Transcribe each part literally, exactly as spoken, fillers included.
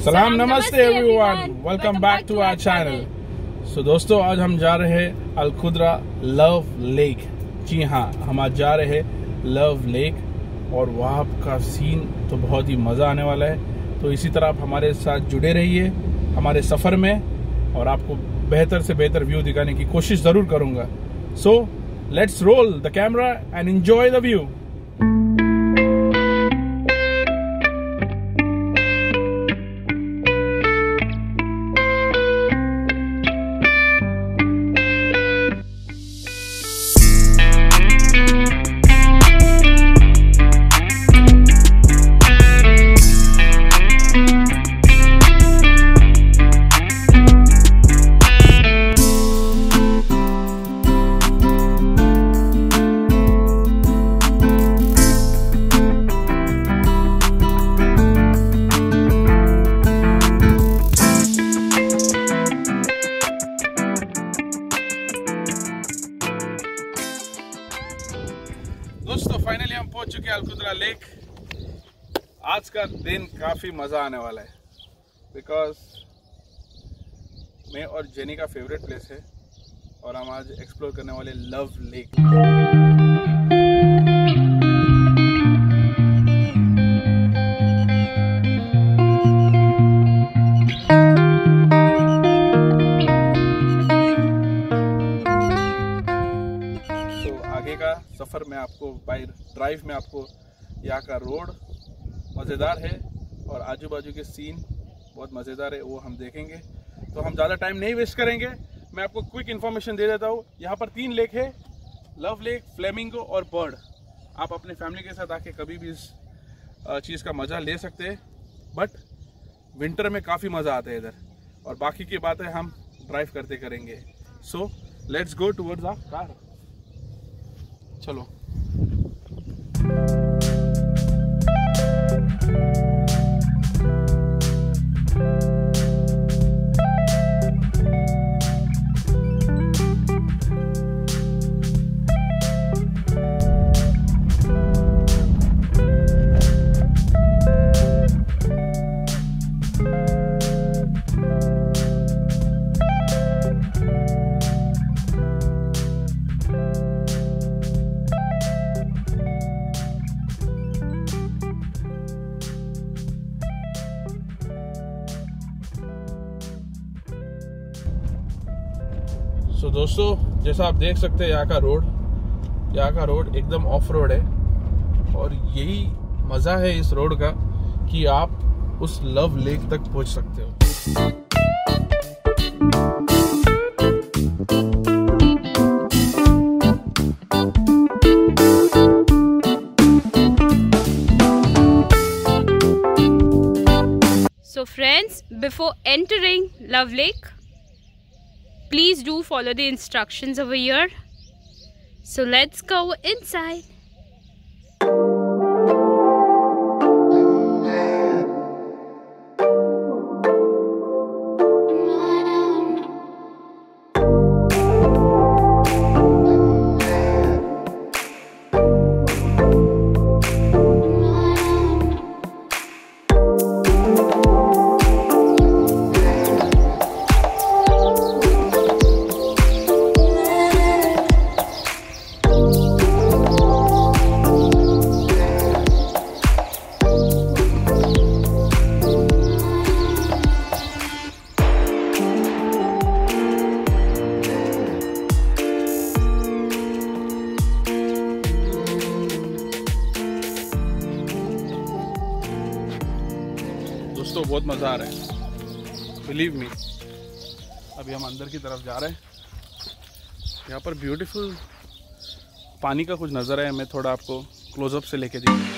सलाम नमस्ते everyone, welcome back to our channel. So दोस्तों, आज हम जा रहे हैं अलखुद्रा लव लेक। जी हाँ, हम आज जा रहे हैं लव लेक और वहाँ का सीन तो बहुत ही मज़ा आने वाला है। तो इसी तरह आप हमारे साथ जुड़े रहिए हमारे सफ़र में और आपको बेहतर से बेहतर व्यू दिखाने की कोशिश ज़रूर करूँगा। So let's roll the camera and enjoy the view. दोस्तों, फाइनली हम पहुंच चुके हैं अलखुद्रा लेक। आज का दिन काफ़ी मज़ा आने वाला है बिकॉज मैं और जेनी का फेवरेट प्लेस है और हम आज एक्सप्लोर करने वाले लव लेक। आगे का सफ़र में आपको बाई ड्राइव में आपको यहाँ का रोड मज़ेदार है और आजू बाजू के सीन बहुत मज़ेदार है, वो हम देखेंगे। तो हम ज़्यादा टाइम नहीं वेस्ट करेंगे, मैं आपको क्विक इन्फॉर्मेशन दे देता हूँ। यहाँ पर तीन लेक है, लव लेक, फ्लेमिंगो और बर्ड। आप अपने फैमिली के साथ आके कभी भी इस चीज़ का मज़ा ले सकते हैं, बट विंटर में काफ़ी मज़ा आता है इधर। और बाकी की बातें हम ड्राइव करते करेंगे। So let's go towards our car. चलो। तो दोस्तों, जैसा आप देख सकते हैं यहाँ का रोड यहाँ का रोड एकदम ऑफ रोड है और यही मज़ा है इस रोड का कि आप उस लव लेक तक पहुँच सकते हो। So friends, before entering Love Lake, please do follow the instructions over here. So let's go inside. दोस्तों, बहुत मज़ा आ रहा है, बिलीव मी। अभी हम अंदर की तरफ जा रहे हैं। यहाँ पर ब्यूटीफुल पानी का कुछ नज़र है, मैं थोड़ा आपको क्लोजअप से लेके दिखाऊंगा।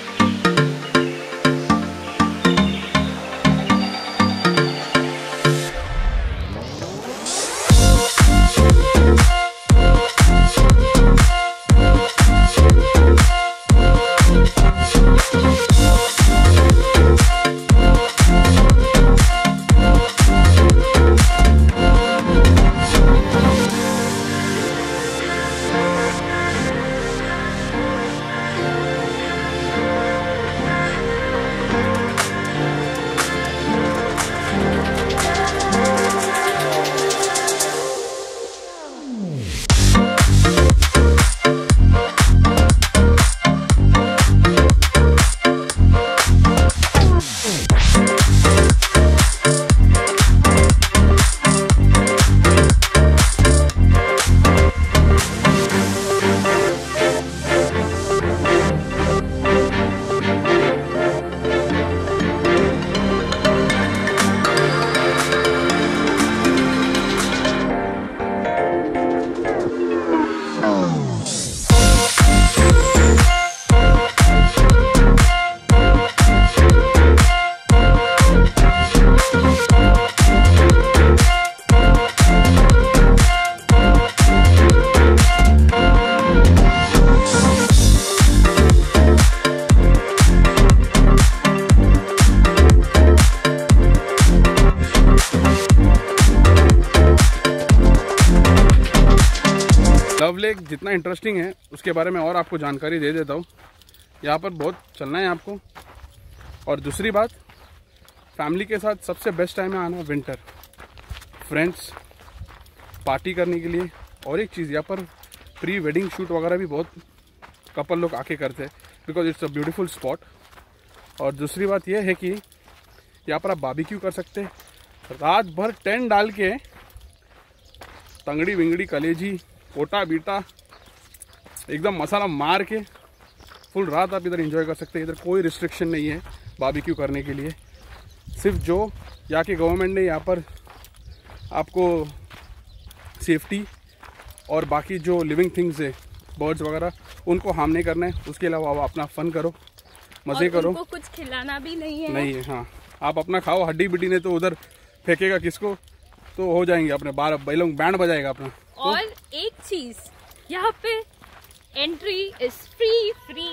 लेक जितना इंटरेस्टिंग है उसके बारे में और आपको जानकारी दे देता हूँ। यहाँ पर बहुत चलना है आपको। और दूसरी बात, फैमिली के साथ सबसे बेस्ट टाइम है आना विंटर, फ्रेंड्स पार्टी करने के लिए। और एक चीज़, यहाँ पर प्री वेडिंग शूट वगैरह भी बहुत कपल लोग आके करते हैं, because it's a beautiful spot. और दूसरी बात यह है कि यहाँ पर आप बारबेक्यू कर सकते हैं, रात भर टेंट डाल के तंगड़ी विंगड़ी कलेजी कोटा बीटा एकदम मसाला मार के फुल रात आप इधर एंजॉय कर सकते हैं। इधर कोई रिस्ट्रिक्शन नहीं है बारबेक्यू करने के लिए। सिर्फ जो यहाँ के गवर्नमेंट ने यहाँ पर आपको सेफ्टी और बाकी जो लिविंग थिंग्स है बर्ड्स वगैरह उनको हार्म नहीं करना है, उसके अलावा आप अपना फन करो, मज़े करो। उनको कुछ खिलाना भी नहीं है। नहीं है, हाँ आप अपना खाओ। हड्डी बिड्डी ने तो उधर फेंकेगा किसको, तो हो जाएंगे अपने बारह बैलों बैंड बजाएगा अपना। और तो, एक चीज यहाँ पे entry is free free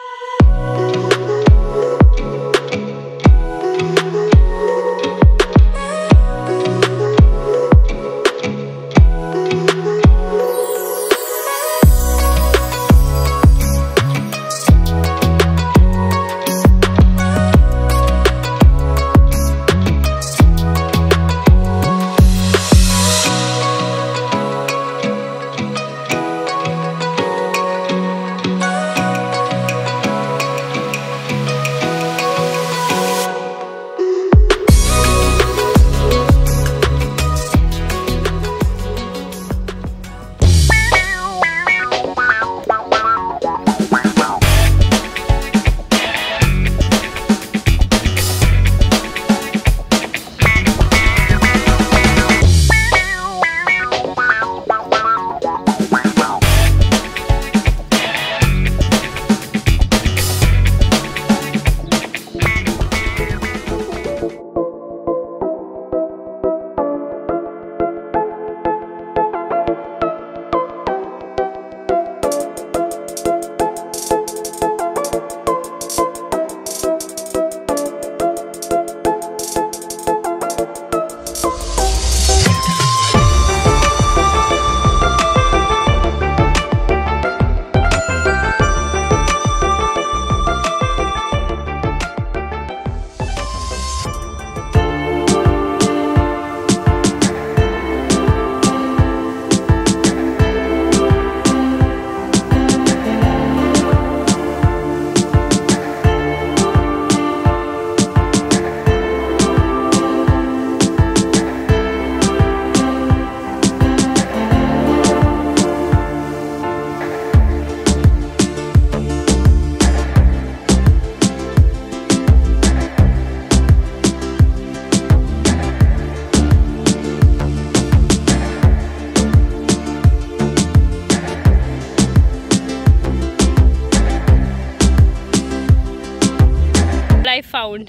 I found.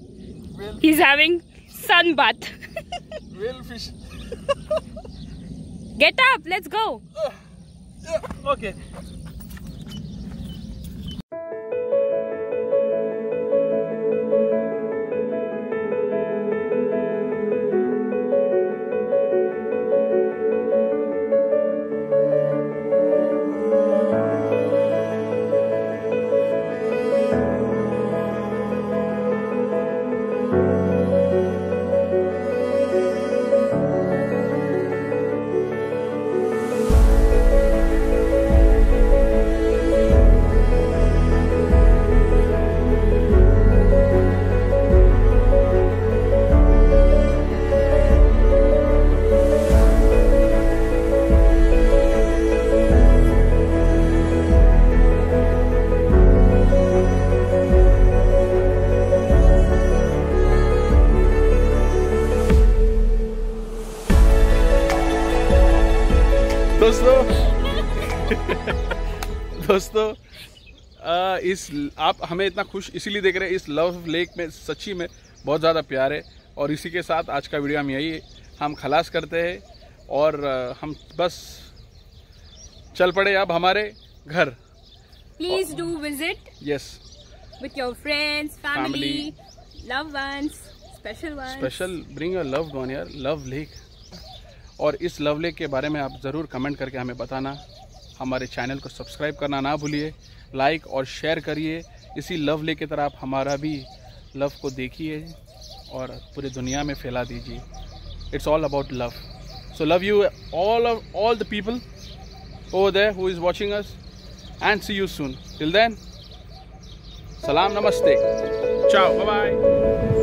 Whale. He's having sun bath. Whale fish. Get up, let's go. Uh, yeah, okay. दोस्तों दोस्तों आ, इस आप हमें इतना खुश इसीलिए देख रहे हैं। इस लव लेक में सच्ची में बहुत ज़्यादा प्यार है। और इसी के साथ आज का वीडियो हम यही हम खलास करते हैं और हम बस चल पड़े अब हमारे घर। Please do visit yes with your friends, family, love ones, special ones. Special bring a loved one यार, लव लेक। और इस लव लेक के बारे में आप ज़रूर कमेंट करके हमें बताना हमारे चैनल को सब्सक्राइब करना ना भूलिए, लाइक और शेयर करिए। इसी लव लेक की तरह आप हमारा भी लव को देखिए और पूरी दुनिया में फैला दीजिए। It's all about love. So love you all of all the people over there who is watching us, and see you soon. Till then, salam, namaste, ciao, bye bye.